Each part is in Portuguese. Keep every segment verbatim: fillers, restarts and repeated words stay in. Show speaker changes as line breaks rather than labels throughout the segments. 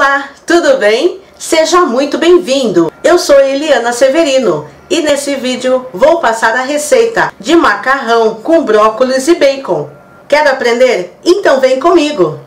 Olá, tudo bem? Seja muito bem-vindo! Eu sou Eliana Severino e nesse vídeo vou passar a receita de macarrão com brócolis e bacon. Quer aprender? Então vem comigo!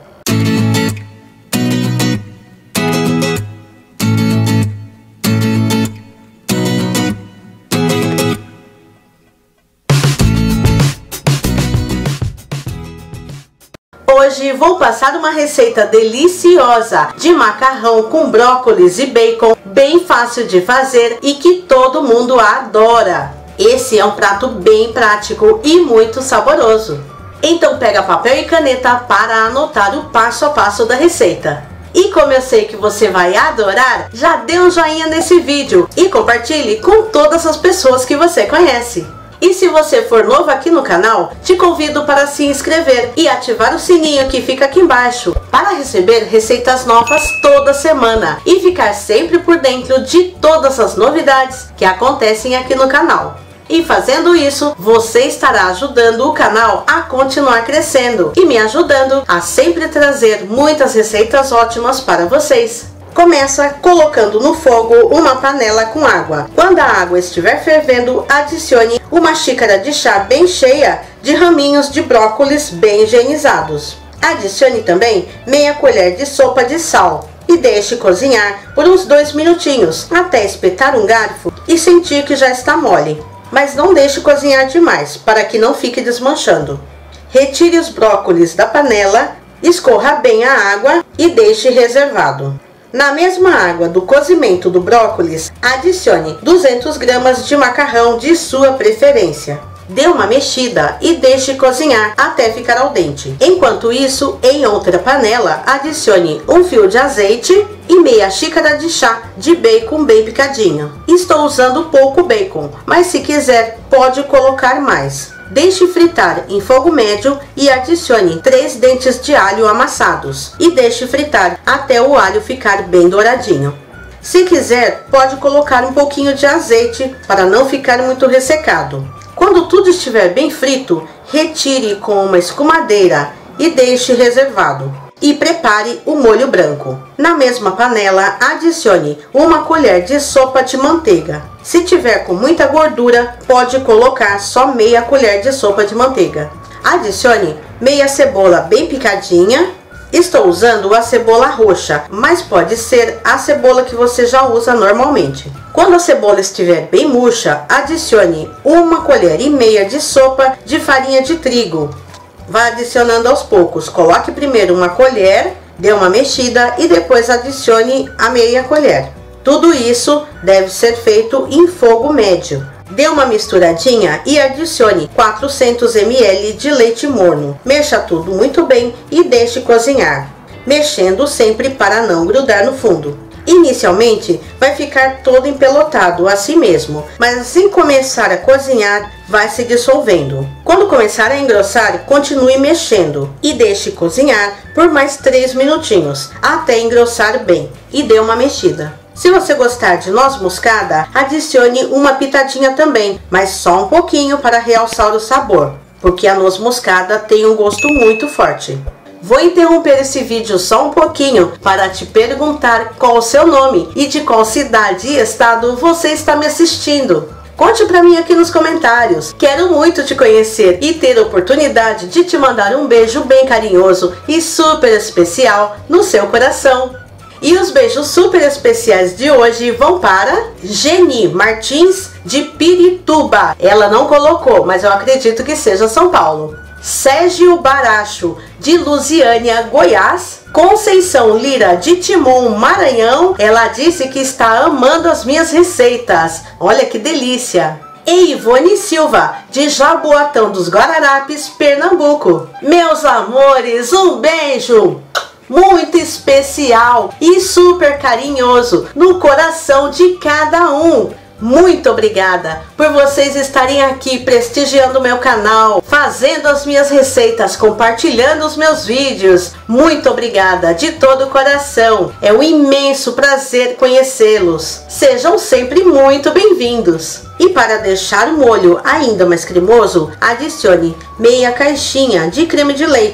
Hoje vou passar uma receita deliciosa de macarrão com brócolis e bacon, bem fácil de fazer e que todo mundo adora. Esse é um prato bem prático e muito saboroso. Então pega papel e caneta para anotar o passo a passo da receita. E como eu sei que você vai adorar, já dê um joinha nesse vídeo e compartilhe com todas as pessoas que você conhece. E se você for novo aqui no canal, te convido para se inscrever e ativar o sininho que fica aqui embaixo para receber receitas novas toda semana e ficar sempre por dentro de todas as novidades que acontecem aqui no canal. E fazendo isso, você estará ajudando o canal a continuar crescendo e me ajudando a sempre trazer muitas receitas ótimas para vocês. Começa colocando no fogo uma panela com água. Quando a água estiver fervendo, adicione uma xícara de chá bem cheia de raminhos de brócolis bem higienizados. Adicione também meia colher de sopa de sal e deixe cozinhar por uns dois minutinhos até espetar um garfo e sentir que já está mole. Mas não deixe cozinhar demais para que não fique desmanchando. Retire os brócolis da panela, escorra bem a água e deixe reservado. Na mesma água do cozimento do brócolis, adicione duzentas gramas de macarrão de sua preferência. Dê uma mexida e deixe cozinhar até ficar al dente. Enquanto isso, em outra panela, adicione um fio de azeite e meia xícara de chá de bacon bem picadinho. Estou usando pouco bacon, mas se quiser pode colocar mais. Deixe fritar em fogo médio e adicione três dentes de alho amassados e deixe fritar até o alho ficar bem douradinho. Se quiser, pode colocar um pouquinho de azeite para não ficar muito ressecado. Quando tudo estiver bem frito, retire com uma escumadeira e deixe reservado. E prepare o molho branco. Na mesma panela, adicione uma colher de sopa de manteiga. Se tiver com muita gordura, pode colocar só meia colher de sopa de manteiga. Adicione meia cebola bem picadinha. Estou usando a cebola roxa, mas pode ser a cebola que você já usa normalmente. Quando a cebola estiver bem murcha, adicione uma colher e meia de sopa de farinha de trigo. Vá adicionando aos poucos. Coloque primeiro uma colher, dê uma mexida e depois adicione a meia colher. Tudo isso deve ser feito em fogo médio. Dê uma misturadinha e adicione quatrocentos mililitros de leite morno. Mexa tudo muito bem e deixe cozinhar, mexendo sempre para não grudar no fundo. Inicialmente vai ficar todo empelotado assim mesmo, mas assim começar a cozinhar vai se dissolvendo. Quando começar a engrossar, continue mexendo e deixe cozinhar por mais três minutinhos até engrossar bem e dê uma mexida. Se você gostar de noz moscada, adicione uma pitadinha também, mas só um pouquinho para realçar o sabor, porque a noz moscada tem um gosto muito forte. Vou interromper esse vídeo só um pouquinho para te perguntar qual o seu nome e de qual cidade e estado você está me assistindo. Conte para mim aqui nos comentários. Quero muito te conhecer e ter a oportunidade de te mandar um beijo bem carinhoso e super especial no seu coração. E os beijos super especiais de hoje vão para Geni Martins de Pirituba. Ela não colocou, mas eu acredito que seja São Paulo. Sérgio Baracho de Lusiânia, Goiás. Conceição Lira de Timon, Maranhão. Ela disse que está amando as minhas receitas. Olha que delícia! E Ivone Silva de Jaboatão dos Guararapes, Pernambuco. Meus amores, um beijo muito especial e super carinhoso no coração de cada um. Muito obrigada por vocês estarem aqui prestigiando o meu canal, fazendo as minhas receitas, compartilhando os meus vídeos. Muito obrigada de todo o coração. É um imenso prazer conhecê-los. Sejam sempre muito bem-vindos. E para deixar o molho ainda mais cremoso, adicione meia caixinha de creme de leite.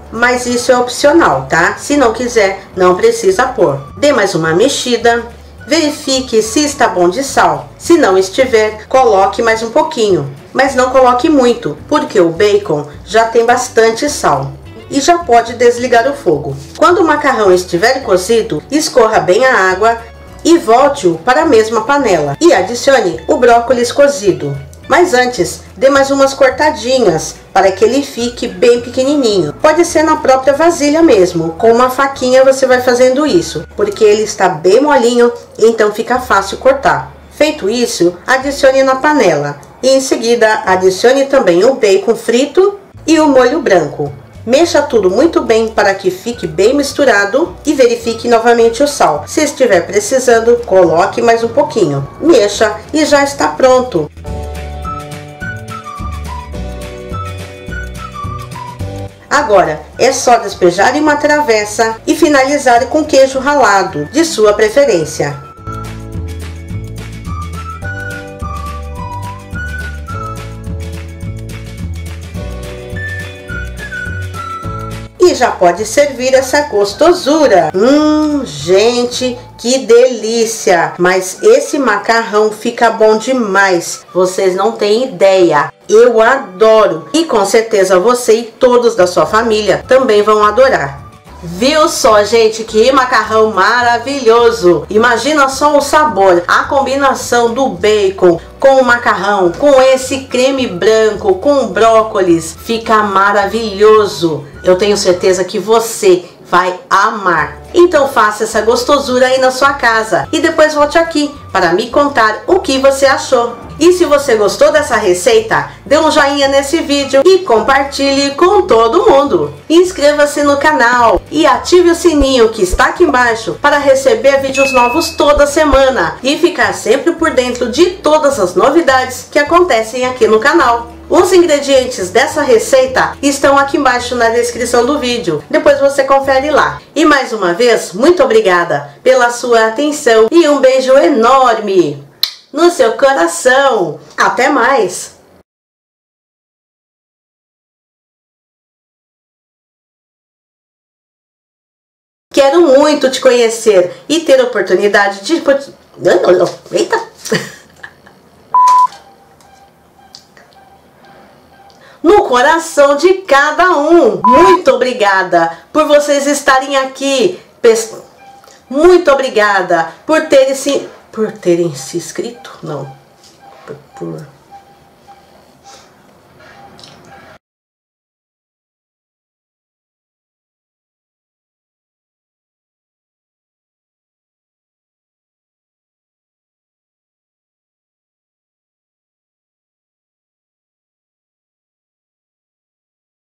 mas isso é opcional, tá? Se não quiser, não precisa pôr. Dê mais uma mexida. Verifique se está bom de sal. Se não estiver, coloque mais um pouquinho, mas não coloque muito, porque o bacon já tem bastante sal. E já pode desligar o fogo. Quando o macarrão estiver cozido, escorra bem a água e volte-o para a mesma panela. E adicione o brócolis cozido. Mas antes, dê mais umas cortadinhas para que ele fique bem pequenininho. Pode ser na própria vasilha mesmo. Com uma faquinha você vai fazendo isso, porque ele está bem molinho, então fica fácil cortar. Feito isso, adicione na panela. E em seguida, adicione também o bacon frito e o molho branco. Mexa tudo muito bem para que fique bem misturado e verifique novamente o sal. Se estiver precisando, coloque mais um pouquinho. Mexa e já está pronto. Agora, é só despejar em uma travessa e finalizar com queijo ralado, de sua preferência. E já pode servir essa gostosura. Hum, gente, que delícia! Mas esse macarrão fica bom demais. Vocês não têm ideia. Eu adoro. E com certeza você e todos da sua família também vão adorar. Viu só, gente, que macarrão maravilhoso! Imagina só o sabor, a combinação do bacon com o macarrão, com esse creme branco, com brócolis, fica maravilhoso. Eu tenho certeza que você vai amar. Então faça essa gostosura aí na sua casa e depois volte aqui para me contar o que você achou. E se você gostou dessa receita, dê um joinha nesse vídeo e compartilhe com todo mundo. Inscreva-se no canal e ative o sininho que está aqui embaixo para receber vídeos novos toda semana e ficar sempre por dentro de todas as novidades que acontecem aqui no canal. Os ingredientes dessa receita estão aqui embaixo na descrição do vídeo. Depois você confere lá. E mais uma vez, muito obrigada pela sua atenção e um beijo enorme no seu coração. Até mais! Quero muito te conhecer e ter a oportunidade de... Eita! No coração de cada um. Muito obrigada por vocês estarem aqui. Muito obrigada por terem se, por terem se inscrito. Não. Por... por...